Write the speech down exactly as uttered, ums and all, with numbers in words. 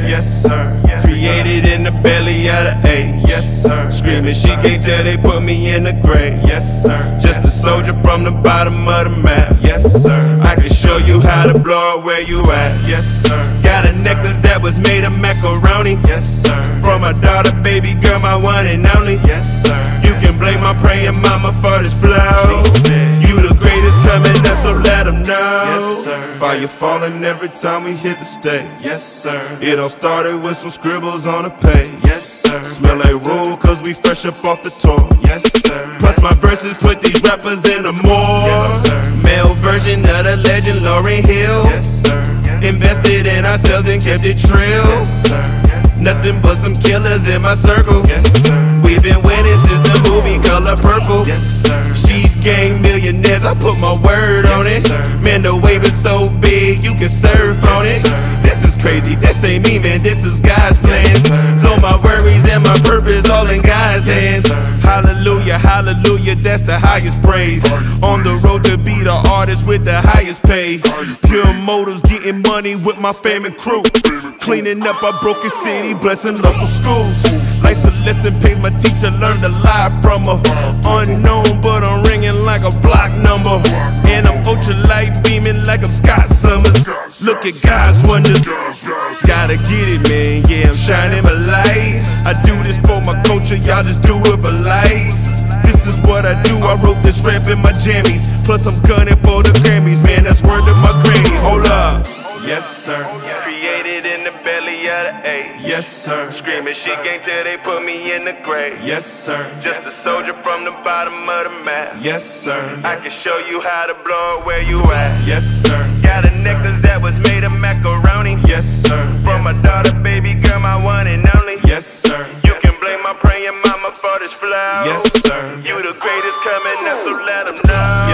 Yes, sir. Created in the belly of the A. Yes, sir. Screaming she gay till they put me in the grave. Yes, sir. Just a soldier from the bottom of the map. Yes, sir. I can show you how to blow up where you at. Yes, sir. Got a necklace that was made of macaroni. Yes, sir. From my daughter, baby girl, my one and only. Yes, sir. You can blame my praying mama for this flow. You the greatest coming up, so let them know. Yes, sir. Fire falling every time we hit the stage. Yes, sir. It all started with some scribbles on a page. Yes, sir. Smell like roll, cause we fresh up off the tour. Yes, sir. Plus my verses put these rappers in the more. Yes, sir. Male version of the legend Lauryn Hill. Yes, sir. Invested in ourselves and kept it trill. Yes, sir. Nothing but some killers in my circle. Yes, sir. We've been winning since the movie Color Purple. Yes, sir. She's gang millionaires, I put my word yes, on it. Sir. Man, the wave is so big, you can surf yes, on it. Sir. This is crazy, this ain't me, man, this is God's plan. Yes, so my worries and my purpose all in God's yes, hands. Sir. Hallelujah, hallelujah, that's the highest praise. On the road to be the artist with the highest pay. Pure motives, getting money with my fam and crew. Cleaning up our broken city, blessing local schools. Like Celeste pays my teacher, learned a lot from her. Unknown, but I'm ringing like a block number. And I'm ultra light beaming like I'm Scott Summers. Look at God's wonders. Gotta get it, man, yeah, I'm shining my light. I do this for my culture, y'all just do it for likes. This is what I do, I wrote this rap in my jammies. Plus I'm gunning for the Grammys, man, that's word of my granny. Hold up. Yes, sir. Created in the belly of the A. Yes, sir. Screaming shit gang till they put me in the grave. Yes, sir. Just a soldier from the bottom of the map. Yes, sir. I can show you how to blow it where you at. Yes, sir. Got a necklace that was made of macaroni. Yes, sir. From my daughter, baby girl, my one and only. Yes, sir. You can blame my praying mama for this flow. Yes, sir. You the greatest coming up, so let them know.